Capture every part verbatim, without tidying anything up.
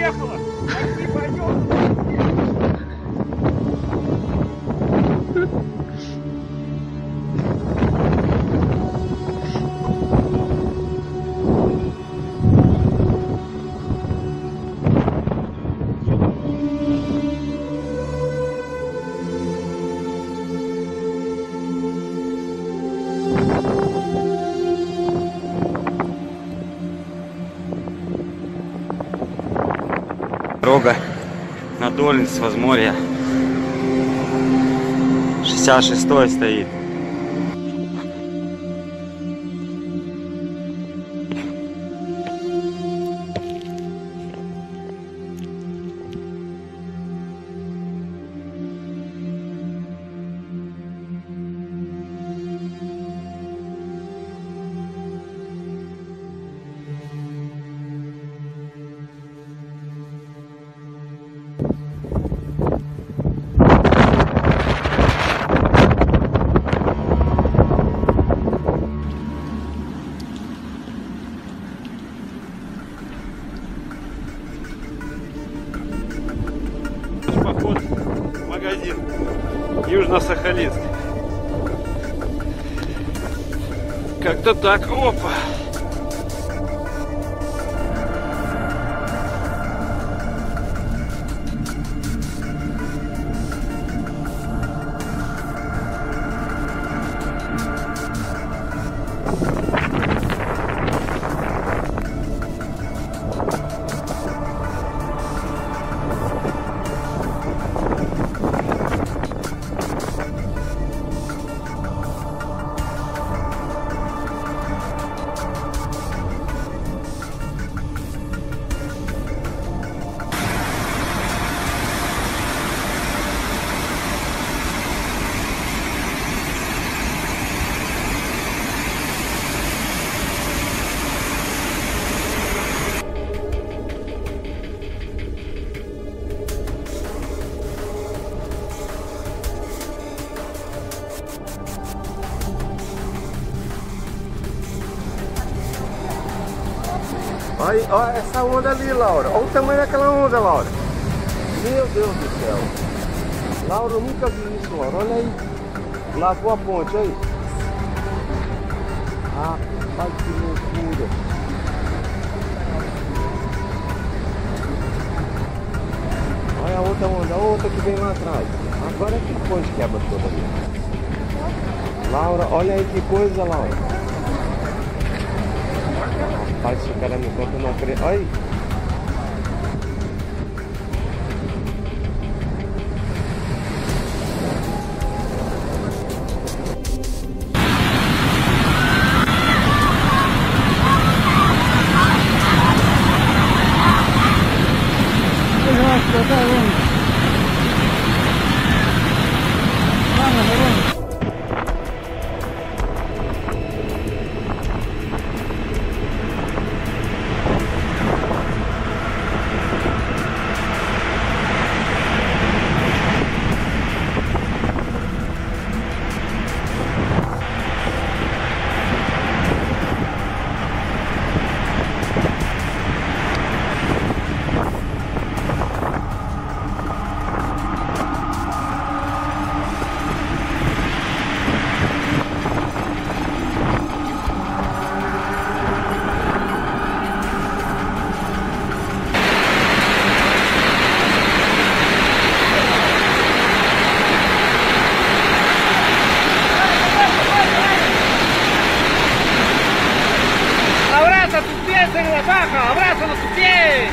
поехала! Такси пойдем! Дорога на Долинск с возморья. шестьдесят шестой стоит. Поход в магазин Южно-Сахалинск. Как-то так. Опа! Olha, olha essa onda ali, Laura. Olha o tamanho daquela onda, Laura. Meu Deus do céu. Laura, eu nunca vi isso, Laura. Olha aí. Lavou a ponte, aí. Rapaz, que loucura. Olha a outra onda, a outra que vem lá atrás. Agora é que a ponte quebra toda ali. Laura, olha aí que coisa, Laura. Rapaz, se o cara me conta, eu não acredito. Olha aí. en la baja, abrázalo tu pie.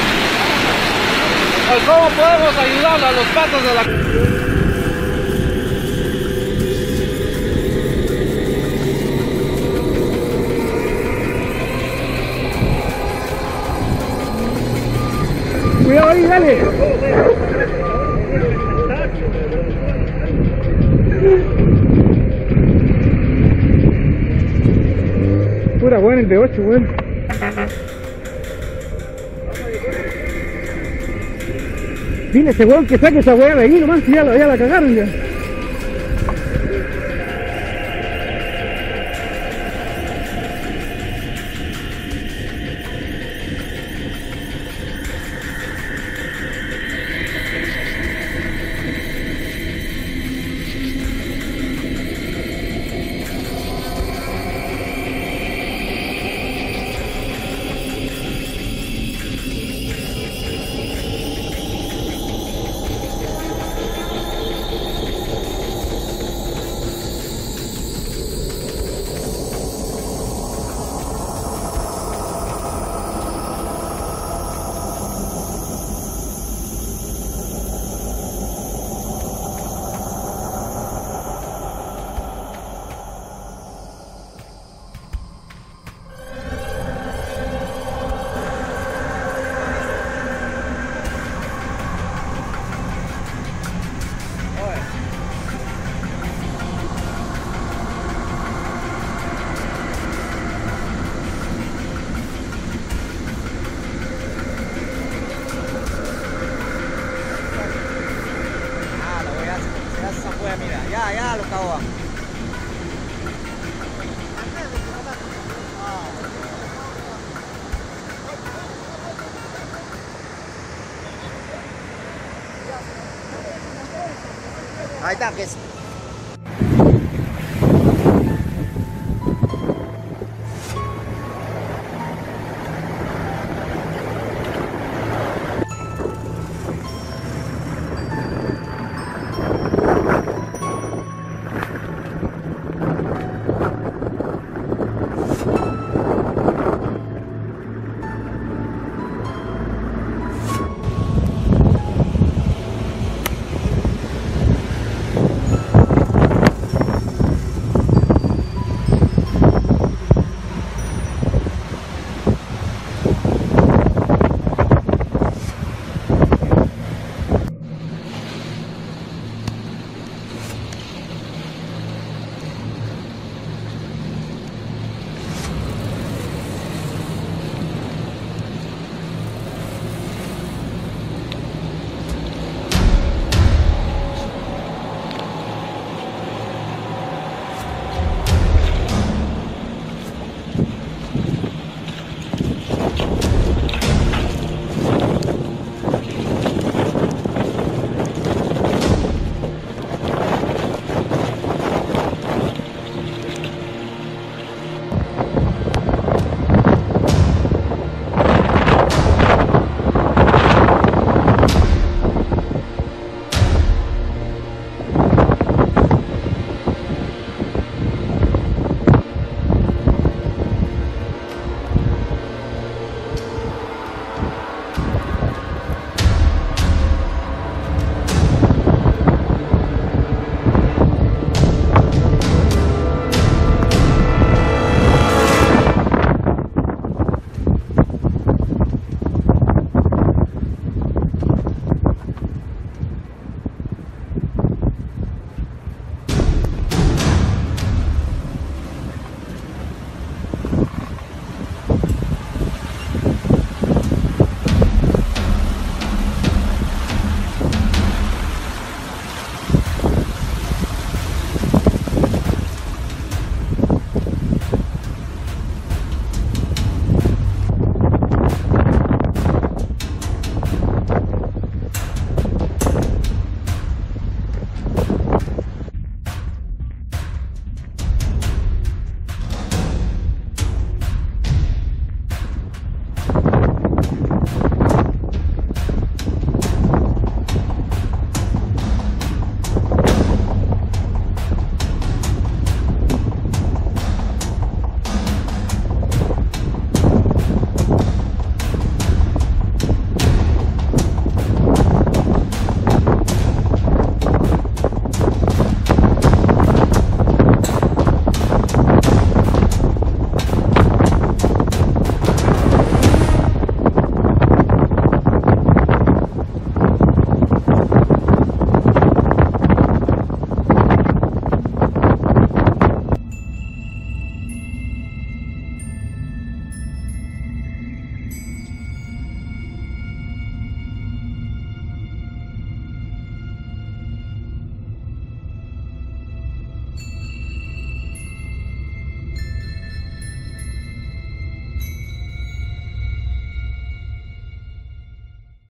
¿Cómo podemos ayudar a los patos de la... ahí, dale. Pura buena el de ocho, weón. Dile a ese weón que saque esa weá de ahí nomás, ya la, ya la cagaron ya. Mira, ya, ya lo cagó. Ahí está, que es